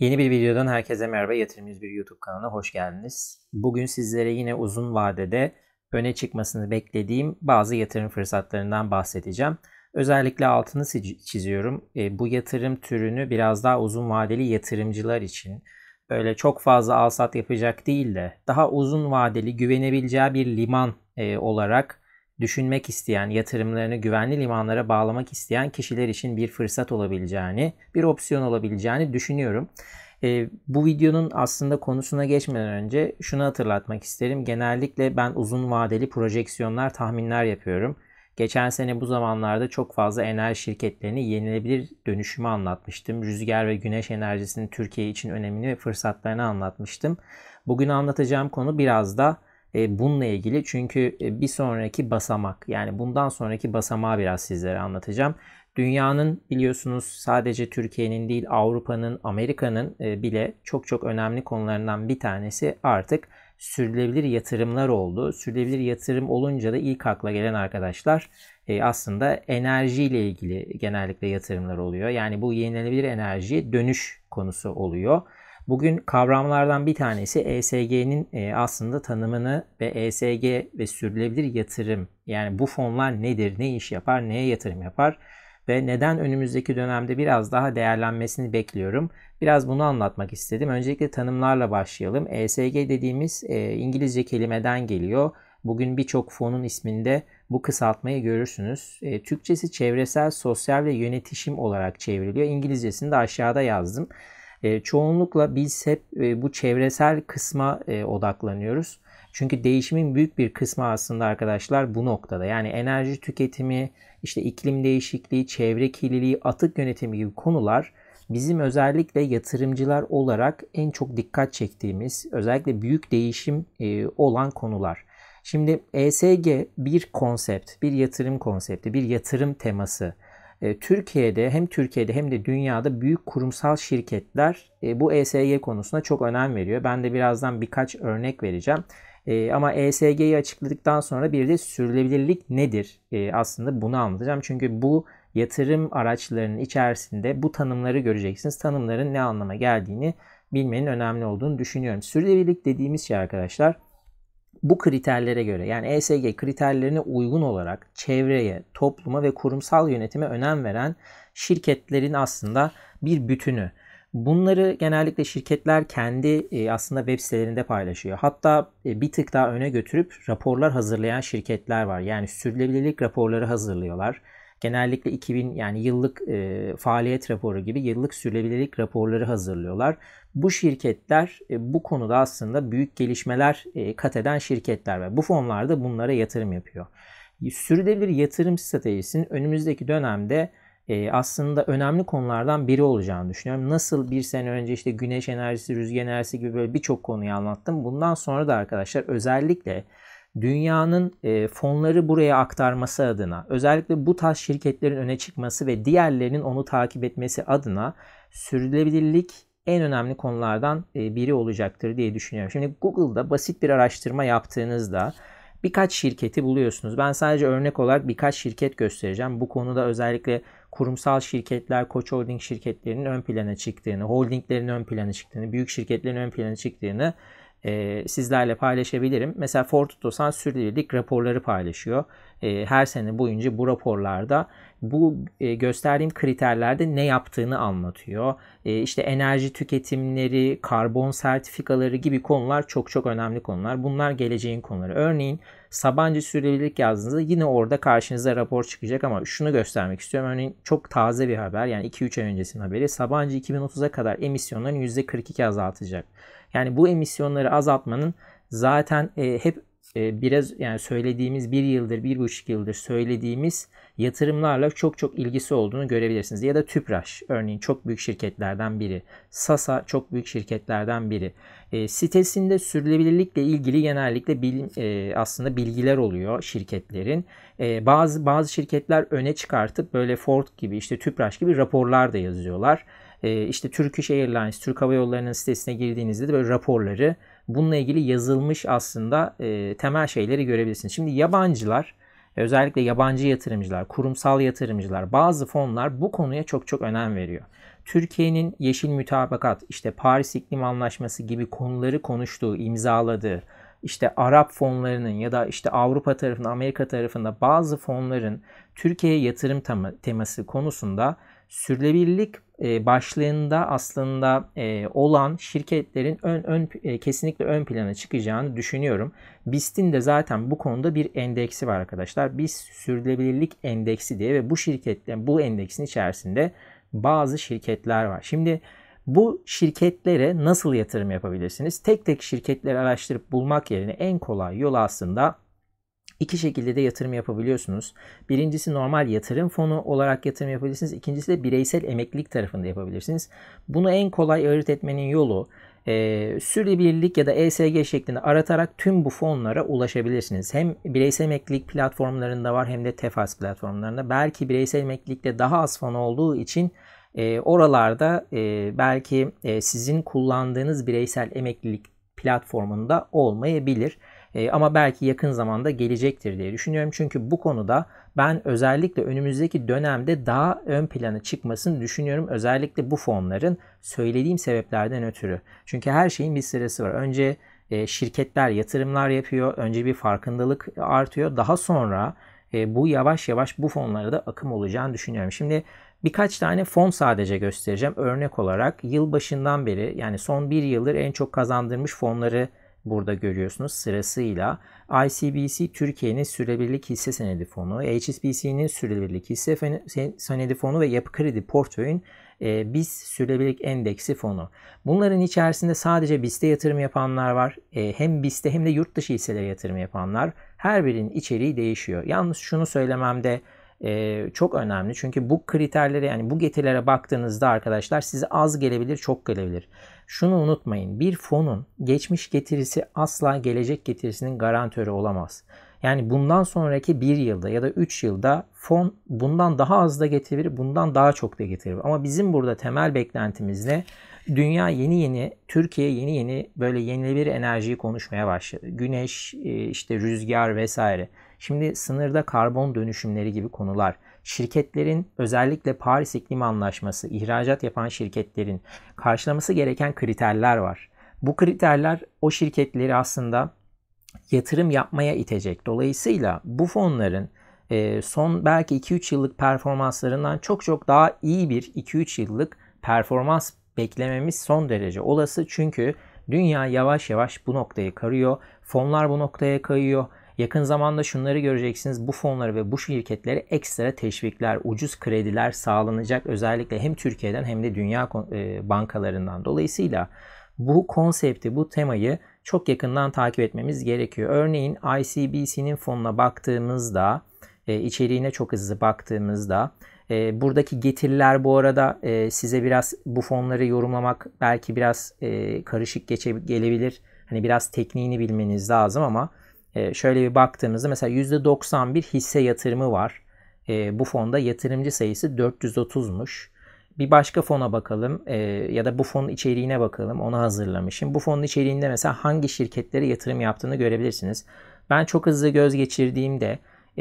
Yeni bir videodan herkese merhaba. Yatırım 101 YouTube kanalına hoş geldiniz. Bugün sizlere yine uzun vadede öne çıkmasını beklediğim bazı yatırım fırsatlarından bahsedeceğim. Özellikle altını çiziyorum. Bu yatırım türünü biraz daha uzun vadeli yatırımcılar için böyle çok fazla al-sat yapacak değil de daha uzun vadeli güvenebileceği bir liman olarak düşünmek isteyen, yatırımlarını güvenli limanlara bağlamak isteyen kişiler için bir fırsat olabileceğini, bir opsiyon olabileceğini düşünüyorum. Bu videonun aslında konusuna geçmeden önce şunu hatırlatmak isterim. Genellikle ben uzun vadeli projeksiyonlar, tahminler yapıyorum. Geçen sene bu zamanlarda çok fazla enerji şirketlerini yenilebilir dönüşümü anlatmıştım. Rüzgar ve güneş enerjisinin Türkiye için önemini ve fırsatlarını anlatmıştım. Bugün anlatacağım konu biraz da bununla ilgili, çünkü bir sonraki basamak, yani bundan sonraki basamağı biraz sizlere anlatacağım. Dünyanın, biliyorsunuz, sadece Türkiye'nin değil Avrupa'nın, Amerika'nın bile çok çok önemli konularından bir tanesi artık sürdürülebilir yatırımlar oldu. Sürdürülebilir yatırım olunca da ilk akla gelen arkadaşlar aslında enerjiyle ilgili genellikle yatırımlar oluyor. Yani bu yenilenebilir enerjiye dönüş konusu oluyor. Bugün kavramlardan bir tanesi ESG'nin aslında tanımını ve ESG ve sürdürülebilir yatırım, yani bu fonlar nedir, ne iş yapar, neye yatırım yapar ve neden önümüzdeki dönemde biraz daha değerlenmesini bekliyorum. Biraz bunu anlatmak istedim. Öncelikle tanımlarla başlayalım. ESG dediğimiz İngilizce kelimeden geliyor. Bugün birçok fonun isminde bu kısaltmayı görürsünüz. Türkçesi çevresel, sosyal ve yönetişim olarak çevriliyor. İngilizcesini de aşağıda yazdım. Çoğunlukla biz hep bu çevresel kısma odaklanıyoruz. Çünkü değişimin büyük bir kısmı aslında arkadaşlar bu noktada. Yani enerji tüketimi, işte iklim değişikliği, çevre kirliliği, atık yönetimi gibi konular bizim özellikle yatırımcılar olarak en çok dikkat çektiğimiz, özellikle büyük değişim olan konular. Şimdi ESG bir konsept, bir yatırım konsepti, bir yatırım teması. Türkiye'de hem de dünyada büyük kurumsal şirketler bu ESG konusuna çok önem veriyor. Ben de birazdan birkaç örnek vereceğim. Ama ESG'yi açıkladıktan sonra bir de sürdürülebilirlik nedir? Aslında bunu anlatacağım. Çünkü bu yatırım araçlarının içerisinde bu tanımları göreceksiniz. Tanımların ne anlama geldiğini bilmenin önemli olduğunu düşünüyorum. Sürdürülebilirlik dediğimiz şey arkadaşlar, bu kriterlere göre, yani ESG kriterlerine uygun olarak çevreye, topluma ve kurumsal yönetime önem veren şirketlerin aslında bir bütünü. Bunları genellikle şirketler kendi aslında web sitelerinde paylaşıyor. Hatta bir tık daha öne götürüp raporlar hazırlayan şirketler var. Yani sürdürülebilirlik raporları hazırlıyorlar. Genellikle 2000, yani yıllık faaliyet raporu gibi yıllık sürdürülebilirlik raporları hazırlıyorlar. Bu şirketler bu konuda aslında büyük gelişmeler kat eden şirketler ve bu fonlar da bunlara yatırım yapıyor. Sürdürülebilir yatırım stratejisinin önümüzdeki dönemde aslında önemli konulardan biri olacağını düşünüyorum. Nasıl bir sene önce işte güneş enerjisi, rüzgar enerjisi gibi böyle birçok konuyu anlattım. Bundan sonra da arkadaşlar özellikle dünyanın fonları buraya aktarması adına, özellikle bu tarz şirketlerin öne çıkması ve diğerlerinin onu takip etmesi adına sürdürülebilirlik en önemli konulardan biri olacaktır diye düşünüyorum. Şimdi Google'da basit bir araştırma yaptığınızda birkaç şirketi buluyorsunuz. Ben sadece örnek olarak birkaç şirket göstereceğim. Bu konuda özellikle kurumsal şirketler, Koç Holding şirketlerinin ön plana çıktığını, holdinglerin ön plana çıktığını, büyük şirketlerin ön plana çıktığını sizlerle paylaşabilirim. Mesela Ford Otosan sürdürülebilirlik raporları paylaşıyor. Her sene boyunca bu raporlarda bu gösterdiğim kriterlerde ne yaptığını anlatıyor. İşte enerji tüketimleri, karbon sertifikaları gibi konular çok çok önemli konular. Bunlar geleceğin konuları. Örneğin Sabancı sürdürülebilirlik yazdığınızda yine orada karşınıza rapor çıkacak ama şunu göstermek istiyorum. Örneğin çok taze bir haber, yani 2-3 ay öncesinin haberi. Sabancı 2030'a kadar emisyonlarını %42 azaltacak. Yani bu emisyonları azaltmanın zaten hep biraz, yani söylediğimiz bir yıldır, 1,5 yıldır söylediğimiz yatırımlarla çok çok ilgisi olduğunu görebilirsiniz. Ya da Tüpraş örneğin çok büyük şirketlerden biri. Sasa çok büyük şirketlerden biri. Sitesinde sürdürülebilirlikle ilgili genellikle aslında bilgiler oluyor şirketlerin. Bazı şirketler öne çıkartıp böyle Ford gibi, işte Tüpraş gibi raporlar da yazıyorlar. İşte Turkish Airlines, Türk Hava Yolları'nın sitesine girdiğinizde de böyle raporları, bununla ilgili yazılmış aslında temel şeyleri görebilirsiniz. Şimdi yabancılar, özellikle yabancı yatırımcılar, kurumsal yatırımcılar, bazı fonlar bu konuya çok çok önem veriyor. Türkiye'nin yeşil mütabakat, işte Paris İklim Anlaşması gibi konuları konuştuğu, imzaladığı, işte Arap fonlarının ya da işte Avrupa tarafında, Amerika tarafında bazı fonların Türkiye'ye yatırım teması konusunda sürdürülebilirlik başlığında aslında olan şirketlerin kesinlikle ön plana çıkacağını düşünüyorum. BIST'in de zaten bu konuda bir endeksi var arkadaşlar. BIST Sürdürülebilirlik Endeksi diye ve bu endeksin içerisinde bazı şirketler var. Şimdi bu şirketlere nasıl yatırım yapabilirsiniz? Tek tek şirketleri araştırıp bulmak yerine en kolay yol aslında İki şekilde de yatırım yapabiliyorsunuz. Birincisi normal yatırım fonu olarak yatırım yapabilirsiniz. İkincisi de bireysel emeklilik tarafında yapabilirsiniz. Bunu en kolay ayırt etmenin yolu sürdürülebilirlik ya da ESG şeklinde aratarak tüm bu fonlara ulaşabilirsiniz. Hem bireysel emeklilik platformlarında var hem de Tefas platformlarında. Belki bireysel emeklilikte daha az fon olduğu için oralarda belki sizin kullandığınız bireysel emeklilik platformunda olmayabilir. Ama belki yakın zamanda gelecektir diye düşünüyorum. Çünkü bu konuda ben özellikle önümüzdeki dönemde daha ön plana çıkmasını düşünüyorum. Özellikle bu fonların söylediğim sebeplerden ötürü. Çünkü her şeyin bir sırası var. Önce şirketler yatırımlar yapıyor. Önce bir farkındalık artıyor. Daha sonra bu yavaş yavaş bu fonlara da akım olacağını düşünüyorum. Şimdi birkaç tane fon sadece göstereceğim. Örnek olarak yılbaşından beri yani son bir yıldır en çok kazandırmış fonları burada görüyorsunuz sırasıyla. ICBC Türkiye'nin Sürdürülebilirlik Hisse Senedi Fonu, HSBC'nin Sürdürülebilirlik Hisse Senedi Fonu ve Yapı Kredi Portföy'ün BIST Sürdürülebilirlik Endeksi Fonu. Bunların içerisinde sadece BIST'e yatırım yapanlar var. Hem BIST'e hem de yurt dışı hisselere yatırım yapanlar. Her birinin içeriği değişiyor. Yalnız şunu söylememde çok önemli. Çünkü bu kriterlere yani bu getirilere baktığınızda arkadaşlar size az gelebilir, çok gelebilir. Şunu unutmayın. Bir fonun geçmiş getirisi asla gelecek getirisinin garantörü olamaz. Yani bundan sonraki bir yılda ya da 3 yılda fon bundan daha az da getirebilir, bundan daha çok da getirebilir. Ama bizim burada temel beklentimiz ne? Dünya Türkiye yeni böyle yenilenebilir enerjiyi konuşmaya başladı. Güneş, işte rüzgar vesaire. Şimdi sınırda karbon dönüşümleri gibi konular. Şirketlerin özellikle Paris İklim Anlaşması, ihracat yapan şirketlerin karşılaması gereken kriterler var. Bu kriterler o şirketleri aslında yatırım yapmaya itecek. Dolayısıyla bu fonların son belki 2-3 yıllık performanslarından çok daha iyi bir 2-3 yıllık performans beklememiz son derece olası. Çünkü dünya yavaş yavaş bu noktaya karıyor. Fonlar bu noktaya kayıyor. Yakın zamanda şunları göreceksiniz. Bu fonları ve bu şirketlere ekstra teşvikler, ucuz krediler sağlanacak. Özellikle hem Türkiye'den hem de dünya bankalarından. Dolayısıyla bu konsepti, bu temayı çok yakından takip etmemiz gerekiyor. Örneğin ICBC'nin fonuna baktığımızda, içeriğine çok hızlı baktığımızda buradaki getiriler bu arada size biraz bu fonları yorumlamak belki biraz karışık gelebilir. Hani biraz tekniğini bilmeniz lazım ama şöyle bir baktığımızda mesela %91 hisse yatırımı var. Bu fonda yatırımcı sayısı 430'muş. Bir başka fona bakalım ya da bu fonun içeriğine bakalım. Onu hazırlamışım. Bu fonun içeriğinde mesela hangi şirketlere yatırım yaptığını görebilirsiniz. Ben çok hızlı göz geçirdiğimde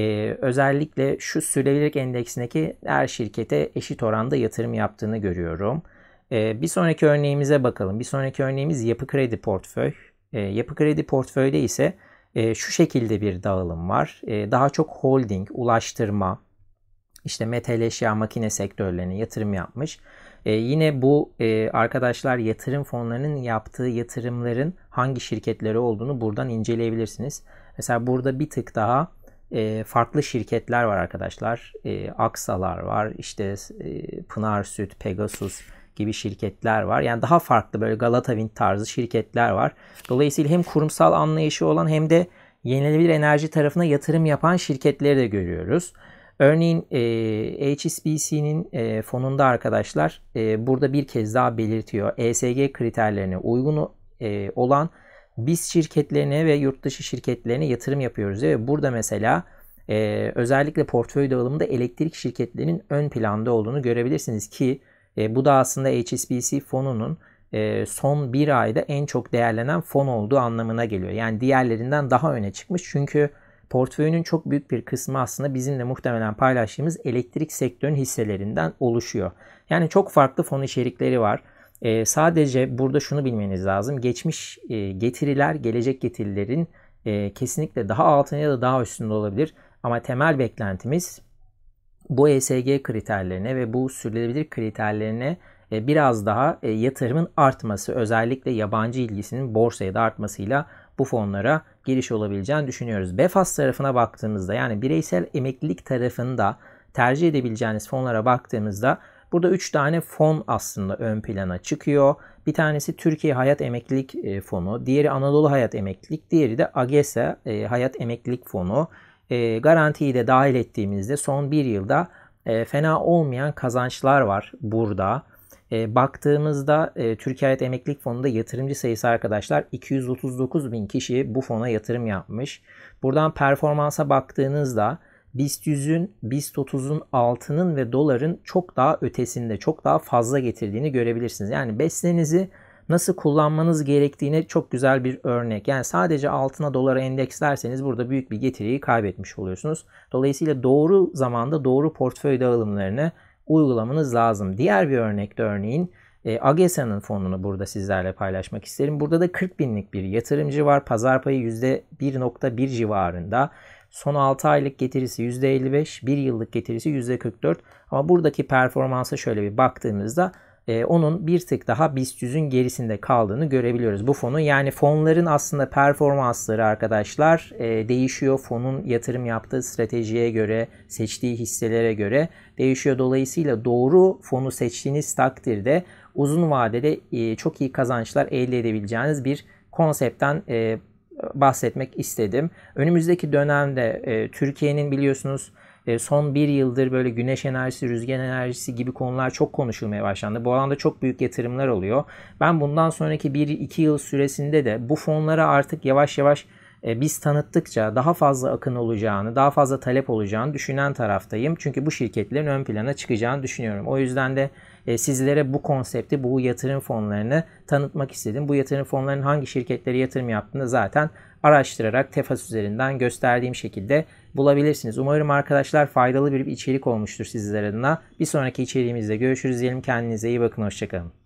özellikle şu sürdürülebilirlik endeksindeki her şirkete eşit oranda yatırım yaptığını görüyorum. Bir sonraki örneğimize bakalım. Bir sonraki örneğimiz Yapı Kredi Portföy. Yapı Kredi Portföy'de ise şu şekilde bir dağılım var. Daha çok holding, ulaştırma, işte metal eşya, makine sektörlerine yatırım yapmış. Yine bu arkadaşlar yatırım fonlarının yaptığı yatırımların hangi şirketleri olduğunu buradan inceleyebilirsiniz. Mesela burada bir tık daha farklı şirketler var arkadaşlar. Aksalar var, işte Pınar Süt, Pegasus gibi şirketler var. Yani daha farklı böyle Galata Wind tarzı şirketler var. Dolayısıyla hem kurumsal anlayışı olan hem de yenilenebilir enerji tarafına yatırım yapan şirketleri de görüyoruz. Örneğin HSBC'nin fonunda arkadaşlar burada bir kez daha belirtiyor. ESG kriterlerine uygun olan BIST şirketlerine ve yurt dışı şirketlerine yatırım yapıyoruz. Ve burada mesela özellikle portföy dağılımında elektrik şirketlerinin ön planda olduğunu görebilirsiniz ki bu da aslında HSBC fonunun son bir ayda en çok değerlenen fon olduğu anlamına geliyor. Yani diğerlerinden daha öne çıkmış çünkü portföyünün çok büyük bir kısmı aslında bizim de muhtemelen paylaştığımız elektrik sektörünün hisselerinden oluşuyor. Yani çok farklı fon içerikleri var. Sadece burada şunu bilmeniz lazım. Geçmiş getiriler, gelecek getirilerin kesinlikle daha altında ya da daha üstünde olabilir. Ama temel beklentimiz bu ESG kriterlerine ve bu sürdürülebilir kriterlerine biraz daha yatırımın artması, özellikle yabancı ilgisinin borsaya da artmasıyla bu fonlara giriş olabileceğini düşünüyoruz. BEFAS tarafına baktığımızda, yani bireysel emeklilik tarafında tercih edebileceğiniz fonlara baktığımızda burada 3 tane fon aslında ön plana çıkıyor. Bir tanesi Türkiye Hayat Emeklilik Fonu, diğeri Anadolu Hayat Emeklilik, diğeri de AGESA Hayat Emeklilik Fonu. Garantiyi de dahil ettiğimizde son bir yılda fena olmayan kazançlar var burada. Baktığımızda Türkiye Hayat Emeklilik Fonu'nda yatırımcı sayısı arkadaşlar 239 bin kişi bu fona yatırım yapmış. Buradan performansa baktığınızda BIST 100'ün, BIST 30'un, altının ve doların çok daha ötesinde, çok daha fazla getirdiğini görebilirsiniz. Yani BES'lerinizi nasıl kullanmanız gerektiğine çok güzel bir örnek. Yani sadece altına, dolara endekslerseniz burada büyük bir getiriyi kaybetmiş oluyorsunuz. Dolayısıyla doğru zamanda doğru portföy dağılımlarını uygulamanız lazım. Diğer bir örnekte örneğin AGESA'nın fonunu burada sizlerle paylaşmak isterim. Burada da 40 binlik bir yatırımcı var. Pazar payı %1.1 civarında. Son 6 aylık getirisi %55, 1 yıllık getirisi %44. Ama buradaki performansa şöyle bir baktığımızda onun bir tık daha BIST 100'ün gerisinde kaldığını görebiliyoruz bu fonun. Yani fonların aslında performansları arkadaşlar değişiyor. Fonun yatırım yaptığı stratejiye göre, seçtiği hisselere göre değişiyor. Dolayısıyla doğru fonu seçtiğiniz takdirde uzun vadede çok iyi kazançlar elde edebileceğiniz bir konseptten bahsetmek istedim. Önümüzdeki dönemde Türkiye'nin biliyorsunuz son bir yıldır böyle güneş enerjisi, rüzgar enerjisi gibi konular çok konuşulmaya başlandı. Bu alanda çok büyük yatırımlar oluyor. Ben bundan sonraki 1-2 yıl süresinde de bu fonlara artık yavaş yavaş biz tanıttıkça daha fazla akın olacağını, daha fazla talep olacağını düşünen taraftayım. Çünkü bu şirketlerin ön plana çıkacağını düşünüyorum. O yüzden de sizlere bu konsepti, bu yatırım fonlarını tanıtmak istedim. Bu yatırım fonlarının hangi şirketlere yatırım yaptığını zaten araştırarak Tefas üzerinden gösterdiğim şekilde bulabilirsiniz. Umarım arkadaşlar faydalı bir içerik olmuştur sizler adına. Bir sonraki içeriğimizde görüşürüz diyelim. Kendinize iyi bakın. Hoşçakalın.